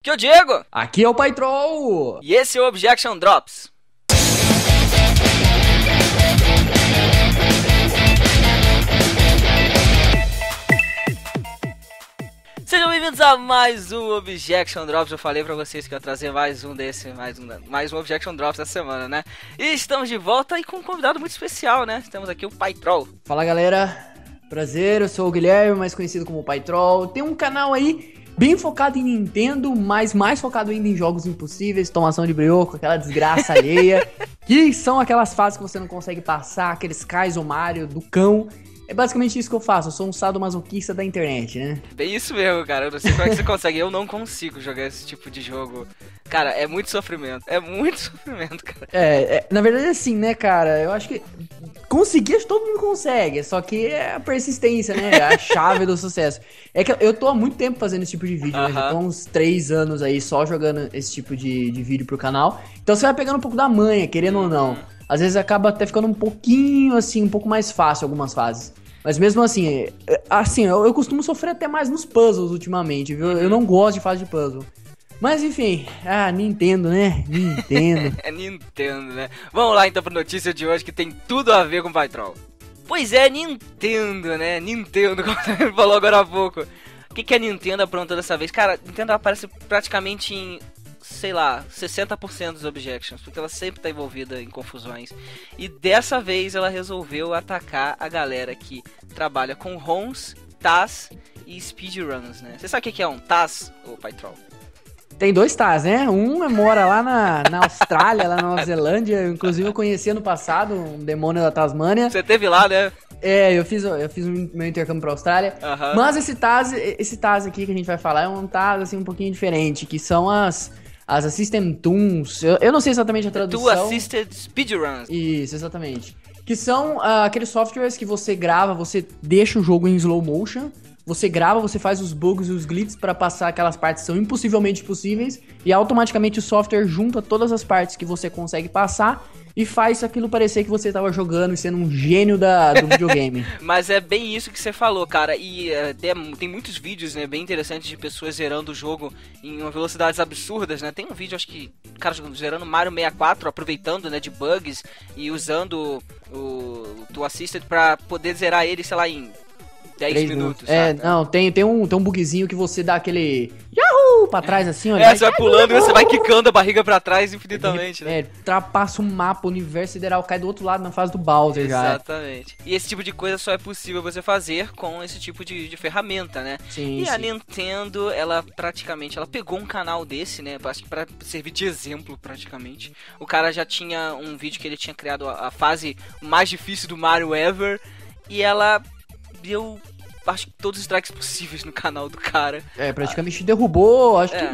Aqui é o Diego. Aqui é o Paitrol. E esse é o Objection Drops. Sejam bem-vindos a mais um Objection Drops. Eu falei pra vocês que eu ia trazer mais um Objection Drops essa semana, né? E estamos de volta e com um convidado muito especial, né? Temos aqui o Paitrol. Fala, galera. Prazer, eu sou o Guilherme, mais conhecido como Paitrol. Tem um canal aí bem focado em Nintendo, mas mais focado ainda em jogos impossíveis, tomação de brioco, aquela desgraça alheia, que são aquelas fases que você não consegue passar, aqueles Kaizo Mario do cão. É basicamente isso que eu faço, eu sou um sadomasoquista da internet, né? É isso mesmo, cara, eu não sei como é que você consegue, eu não consigo jogar esse tipo de jogo. Cara, é muito sofrimento, cara. Na verdade é assim, né, cara, eu acho que conseguir, acho que todo mundo consegue, só que é a persistência, né, é a chave do sucesso. É que eu tô há muito tempo fazendo esse tipo de vídeo, né, já tô há uns 3 anos aí só jogando esse tipo de vídeo pro canal, então você vai pegando um pouco da manha, querendo ou não. Às vezes acaba até ficando um pouquinho, assim, um pouco mais fácil algumas fases. Mas mesmo assim, eu costumo sofrer até mais nos puzzles ultimamente, viu? Eu não gosto de fase de puzzle. Mas enfim, Nintendo, né? Nintendo. É Nintendo, né? Vamos lá então pra notícia de hoje que tem tudo a ver com o Paitrol. Pois é, Nintendo, né? Nintendo, como você falou agora há pouco. O que a Nintendo aprontou dessa vez? Cara, a Nintendo aparece praticamente em, sei lá, 60% dos Objections, porque ela sempre tá envolvida em confusões. E dessa vez ela resolveu atacar a galera que trabalha com ROMs, TAS e speedruns, né? Você sabe o que é um TAS, ô Paitrol? Tem 2 TAS, né? Um mora lá na Austrália, lá na Nova Zelândia. Inclusive eu conheci ano passado um demônio da Tasmânia. Você teve lá, né? Eu fiz meu intercâmbio pra Austrália. Mas esse TAS aqui que a gente vai falar é um TAS assim, um pouquinho diferente, que são as Assistant Toons. Eu não sei exatamente a tradução. Tool Assisted Speedruns. Isso, exatamente. Que são aqueles softwares que você grava, você deixa o jogo em slow motion, você grava, você faz os bugs e os glitches pra passar aquelas partes que são impossivelmente possíveis, e automaticamente o software junta todas as partes que você consegue passar e faz aquilo parecer que você tava jogando e sendo um gênio do videogame. Mas é bem isso que você falou, cara. E tem muitos vídeos, né, bem interessantes de pessoas zerando o jogo em velocidades absurdas, né? Tem um vídeo, acho que, cara, zerando Mario 64, aproveitando, né, de bugs e usando o Tool Assisted pra poder zerar ele, sei lá, em 10 minutos. Sabe? Não, tem um bugzinho que você dá aquele Yahoo! Pra trás assim, olha. Você vai pulando e você vai quicando a barriga pra trás infinitamente, né? Ultrapassa um mapa, o universo sideral cai do outro lado na fase do Bowser. Exatamente. E esse tipo de coisa só é possível você fazer com esse tipo de ferramenta, né? Sim, a Nintendo, ela pegou um canal desse, né? Acho que pra servir de exemplo, praticamente. O cara já tinha um vídeo que ele tinha criado a fase mais difícil do Mario ever, e ela deu, acho que todos os strikes possíveis no canal do cara. Praticamente derrubou, acho que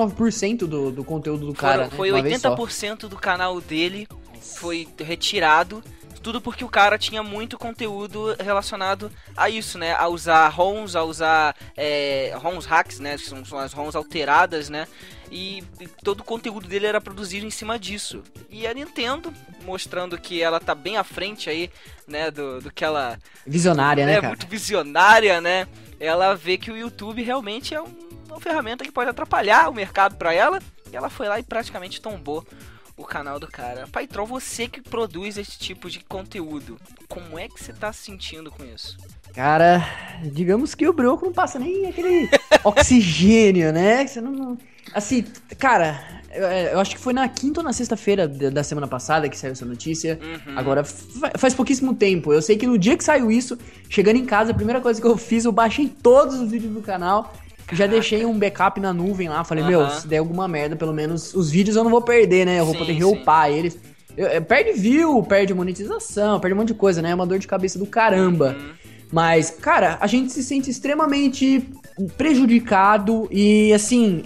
99% do conteúdo do cara, né? Foi 80% do canal dele foi retirado. Tudo porque o cara tinha muito conteúdo relacionado a isso, né? A usar ROMs, a usar ROMs hacks, né? Que são as ROMs alteradas, né? E todo o conteúdo dele era produzido em cima disso. E a Nintendo, mostrando que ela tá bem à frente aí, né? Do que ela... Visionária, né, cara? Muito visionária, né? Ela vê que o YouTube realmente é uma ferramenta que pode atrapalhar o mercado pra ela. E ela foi lá e praticamente tombou o canal do cara. Paitrol, você que produz esse tipo de conteúdo, como é que você tá se sentindo com isso? Cara, digamos que o brioco não passa nem aquele oxigênio, né? Você não... Assim, cara, eu acho que foi na quinta ou na sexta-feira da semana passada que saiu essa notícia. Agora, faz pouquíssimo tempo. Eu sei que no dia que saiu isso, chegando em casa, a primeira coisa que eu fiz, eu baixei todos os vídeos do canal. Já deixei um backup na nuvem lá. Falei, se der alguma merda, pelo menos os vídeos eu não vou perder, né? Eu vou poder reupar eles. Perde view, perde monetização, perde um monte de coisa, né? É uma dor de cabeça do caramba. Mas, cara, a gente se sente extremamente prejudicado e, assim,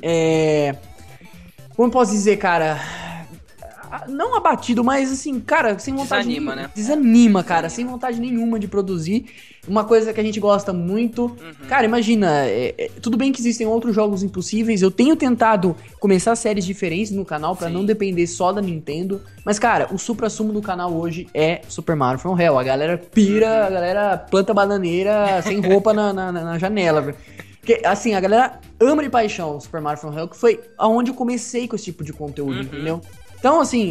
como eu posso dizer, cara? Não abatido, mas assim, cara, sem vontade... Desanima, né? Desanima, cara, sem vontade nenhuma de produzir. Uma coisa que a gente gosta muito. Cara, imagina, tudo bem que existem outros jogos impossíveis. Eu tenho tentado começar séries diferentes no canal pra não depender só da Nintendo. Mas, cara, o suprassumo do canal hoje é Super Mario From Hell. A galera pira, a galera planta bananeira sem roupa na janela. Porque, assim, a galera ama de paixão o Super Mario From Hell, que foi aonde eu comecei com esse tipo de conteúdo, entendeu? Então, assim,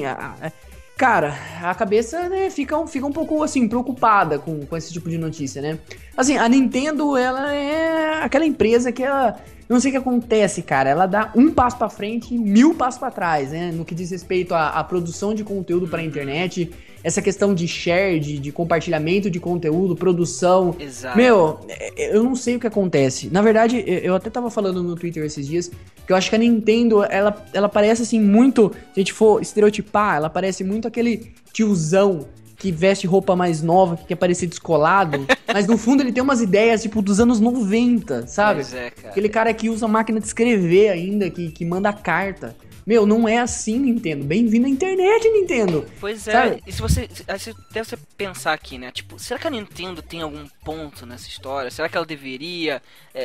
cara, a cabeça, né, fica um pouco, assim, preocupada com esse tipo de notícia, né? Assim, a Nintendo, ela é aquela empresa que ela... Não sei o que acontece, cara. Ela dá um passo pra frente e 1000 passos pra trás, né? No que diz respeito à produção de conteúdo pra internet. Essa questão de share, de compartilhamento de conteúdo, produção. Exato. Meu, eu não sei o que acontece. Na verdade, eu até tava falando no Twitter esses dias que eu acho que a Nintendo, ela parece, assim, muito... Se a gente for estereotipar, ela parece muito aquele tiozão que veste roupa mais nova, que quer parecer descolado, mas no fundo ele tem umas ideias, tipo, dos anos 90, sabe? Pois é, cara. Aquele cara que usa máquina de escrever ainda, que manda carta. Meu, não é assim, Nintendo. Bem-vindo à internet, Nintendo. Pois é, sabe? e se você até você pensar aqui, né, tipo, será que a Nintendo tem algum ponto nessa história? Será que ela deveria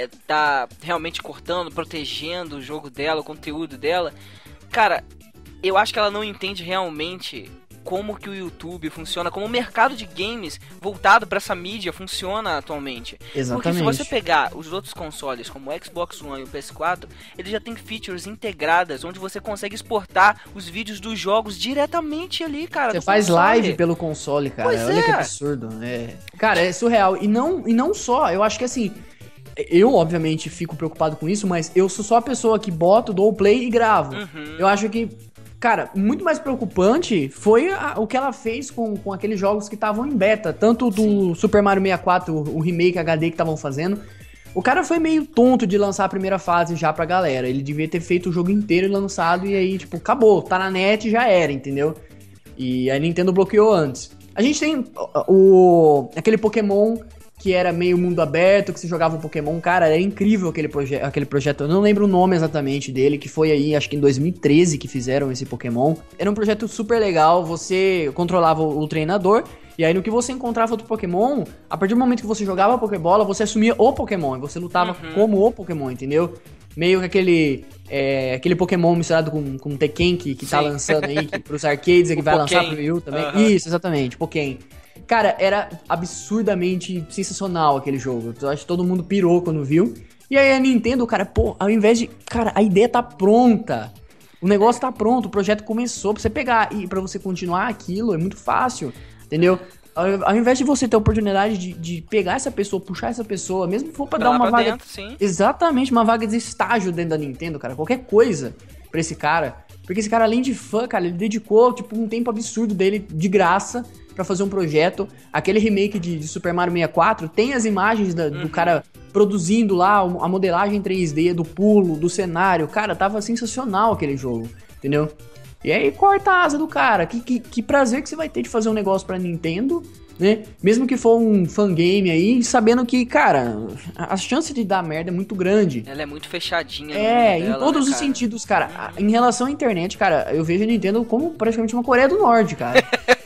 tá realmente cortando, protegendo o jogo dela, o conteúdo dela? Cara, eu acho que ela não entende realmente como que o YouTube funciona, como o mercado de games voltado para essa mídia funciona atualmente. Exatamente. Porque se você pegar os outros consoles, como o Xbox One e o PS4, ele já tem features integradas, onde você consegue exportar os vídeos dos jogos diretamente ali, cara. Você faz console. live pelo console, cara. Pois Olha é. que absurdo. Cara, é surreal. E não só, eu acho que assim... Eu, obviamente, fico preocupado com isso, mas eu sou só a pessoa que boto, dou o play e gravo. Eu acho que... Cara, muito mais preocupante foi o que ela fez com aqueles jogos que estavam em beta. Tanto do Super Mario 64, o remake HD que estavam fazendo. O cara foi meio tonto de lançar a primeira fase já pra galera. Ele devia ter feito o jogo inteiro e lançado e aí, tipo, acabou. Tá na net e já era, entendeu? E a Nintendo bloqueou antes. A gente tem aquele Pokémon que era meio mundo aberto, que você jogava um Pokémon. Cara, era incrível aquele projeto. Eu não lembro o nome exatamente dele, que foi aí, acho que em 2013 que fizeram esse Pokémon. Era um projeto super legal, você controlava o treinador, e aí no que você encontrava outro Pokémon, a partir do momento que você jogava a Pokébola, você assumia o Pokémon, e você lutava como o Pokémon, entendeu? Meio que aquele Pokémon misturado com Tekken que tá lançando aí pros arcades e que vai lançar pro Wii U também. Isso, exatamente, Pokémon. Cara, era absurdamente sensacional aquele jogo. Eu acho que todo mundo pirou quando viu. E aí a Nintendo, cara, pô, ao invés de... Cara, a ideia tá pronta. O negócio tá pronto, o projeto começou. Pra você pegar e pra você continuar aquilo, é muito fácil, entendeu? Ao invés de você ter a oportunidade de pegar essa pessoa, puxar essa pessoa, mesmo que for pra dar uma vaga... Dentro, sim. Exatamente, uma vaga de estágio dentro da Nintendo, cara. Qualquer coisa pra esse cara. Porque esse cara, além de fã, cara, ele dedicou, tipo, um tempo absurdo dele de graça pra fazer um projeto. Aquele remake de Super Mario 64 tem as imagens do cara produzindo lá a modelagem 3D do pulo, do cenário. Cara, tava sensacional aquele jogo, entendeu? E aí corta a asa do cara. Que prazer que você vai ter de fazer um negócio pra Nintendo, né? Mesmo que for um fangame aí, sabendo que, cara, a chance de dar merda é muito grande. Ela é muito fechadinha. Em todos os sentidos, cara. Em relação à internet, cara, eu vejo a Nintendo como praticamente uma Coreia do Norte, cara.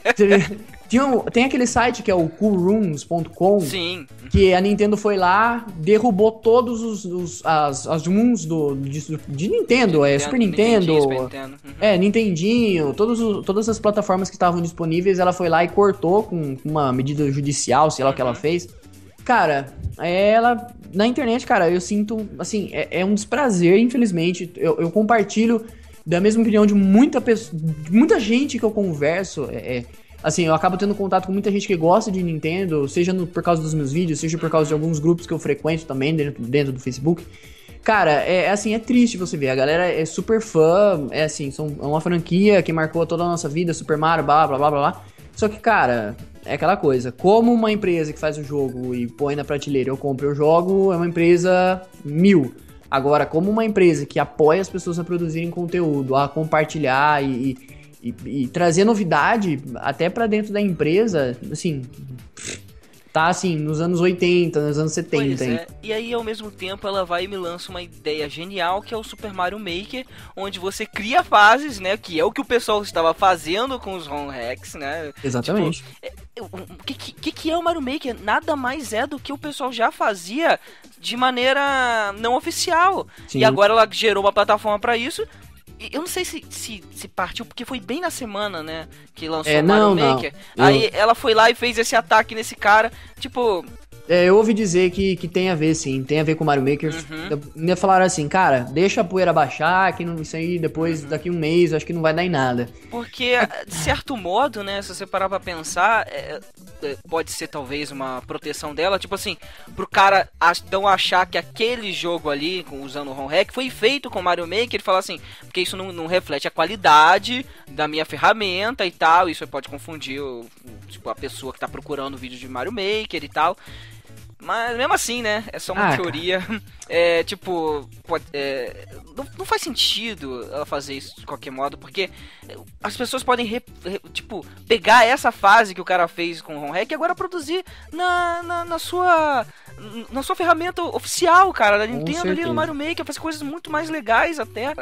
Tem aquele site que é o coolrooms.com. Sim. Que a Nintendo foi lá, derrubou todos as rooms de Nintendo, Super Nintendo, Nintendinho, todas as plataformas que estavam disponíveis, ela foi lá e cortou com uma medida judicial, sei lá o que ela fez. Cara, ela... Na internet, cara, eu sinto, assim, é um desprazer, infelizmente. Eu compartilho da mesma opinião de muita gente que eu converso. Assim, eu acabo tendo contato com muita gente que gosta de Nintendo, seja por causa dos meus vídeos, seja por causa de alguns grupos que eu frequento também dentro do Facebook. Cara, é triste você ver, a galera é super fã, é uma franquia que marcou toda a nossa vida, Super Mario, blá, blá, blá, blá, blá. Só que, cara, é aquela coisa, como uma empresa que faz o jogo e põe na prateleira, eu compro o jogo, é uma empresa 1000. Agora, como uma empresa que apoia as pessoas a produzirem conteúdo, a compartilhar e trazer novidade até pra dentro da empresa, assim, tá assim, nos anos 80, nos anos 70. Pois é. E aí, ao mesmo tempo, ela vai e me lança uma ideia genial, que é o Super Mario Maker, onde você cria fases, né, que é o que o pessoal estava fazendo com os ROM hacks, né? Exatamente. Tipo, o que é o Mario Maker? Nada mais é do que o pessoal já fazia de maneira não oficial. Sim. E agora ela gerou uma plataforma pra isso. Eu não sei se partiu, porque foi bem na semana, né, que lançou o Mario Maker. Aí ela foi lá e fez esse ataque nesse cara. Tipo, Eu ouvi dizer que tem a ver, sim, tem a ver com o Mario Maker. Ainda falaram assim, cara, deixa a poeira baixar, que não, isso aí depois, daqui um mês, acho que não vai dar em nada. Porque, de certo modo, né, se você parar pra pensar, pode ser talvez uma proteção dela, tipo assim, pro cara não achar que aquele jogo ali, usando o ROM hack, foi feito com o Mario Maker, ele fala assim, porque isso não reflete a qualidade da minha ferramenta e tal, isso pode confundir tipo, a pessoa que tá procurando vídeo de Mario Maker e tal. Mas mesmo assim, né? É só uma teoria. Tipo, não faz sentido ela fazer isso de qualquer modo, porque as pessoas podem, tipo, pegar essa fase que o cara fez com o ROM hack e agora produzir na sua ferramenta oficial, cara, da Nintendo ali no Mario Maker, fazer coisas muito mais legais até.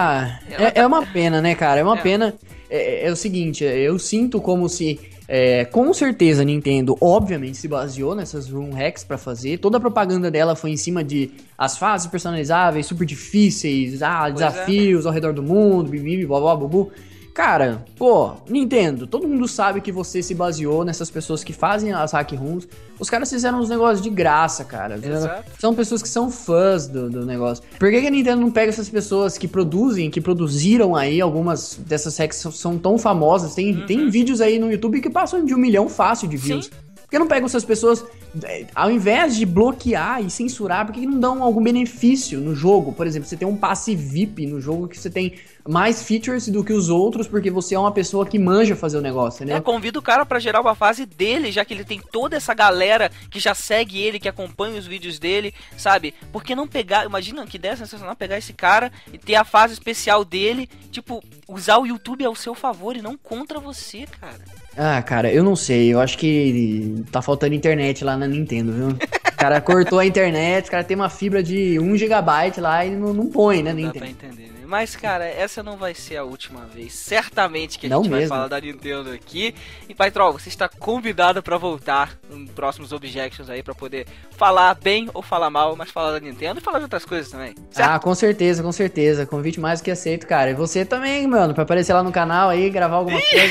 É uma pena, né, cara? É uma pena. É o seguinte, eu sinto como se... com certeza a Nintendo obviamente se baseou nessas ROM hacks pra fazer. Toda a propaganda dela foi em cima de as fases personalizáveis, super difíceis, desafios ao redor do mundo, bibibi, blá bubu. Cara, pô, Nintendo, todo mundo sabe que você se baseou nessas pessoas que fazem as hack ROMs. Os caras fizeram uns negócios de graça, cara. Exato. São pessoas que são fãs do negócio. Por que a Nintendo não pega essas pessoas que produziram aí, algumas dessas hacks são tão famosas, tem vídeos aí no YouTube que passam de 1 milhão fácil de views. Sim. Por que não pegam essas pessoas, ao invés de bloquear e censurar, por que não dão algum benefício no jogo? Por exemplo, você tem um passe VIP no jogo que você tem mais features do que os outros, porque você é uma pessoa que manja fazer o negócio, né? Convida o cara pra gerar uma fase dele, já que ele tem toda essa galera que já segue ele, que acompanha os vídeos dele, sabe? Por que não pegar, imagina que ideia sensacional pegar esse cara e ter a fase especial dele, tipo, usar o YouTube ao seu favor e não contra você, cara. Cara, eu não sei, eu acho que tá faltando internet lá na Nintendo, viu? O cara cortou a internet, o cara tem uma fibra de 1 GB lá e não põe, né, Nintendo? Dá pra entender, né? Mas, cara, essa não vai ser a última vez, certamente que a gente vai falar da Nintendo aqui. E, Paitrol, você está convidado pra voltar nos próximos Objections aí, pra poder falar bem ou falar mal, mas falar da Nintendo e falar de outras coisas também, certo? Com certeza, convite mais do que aceito, cara. E você também, mano, pra aparecer lá no canal aí, gravar alguma coisa.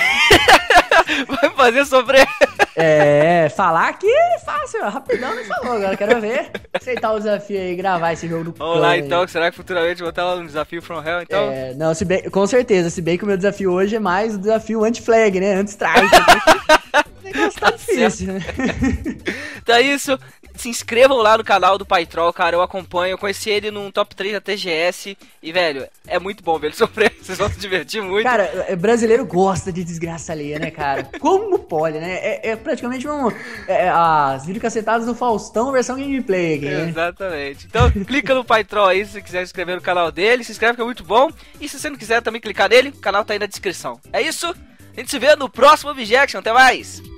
Vai fazer sobre... falar aqui é fácil, rapidão me falou, agora quero ver. Aceitar o desafio aí, gravar esse jogo do Vamos lá então, aí. Será que futuramente vou botar lá no desafio From Hell, então? Não, com certeza, se bem que o meu desafio hoje é mais o desafio anti-flag, né, anti-strike. O negócio tá difícil, né? Então é isso. Se inscrevam lá no canal do Paitrol, cara, eu acompanho, eu conheci ele num top 3 da TGS e, velho, é muito bom ver ele sofrer, vocês vão se divertir muito. Cara, brasileiro gosta de desgraça alheia, né, cara? Como pode, né? É praticamente as videocassetadas do Faustão versão gameplay aqui, né? Exatamente. Então, clica no Paitrol aí se você quiser se inscrever no canal dele, se inscreve que é muito bom, e se você não quiser também clicar nele, o canal tá aí na descrição. É isso, a gente se vê no próximo Objection, até mais!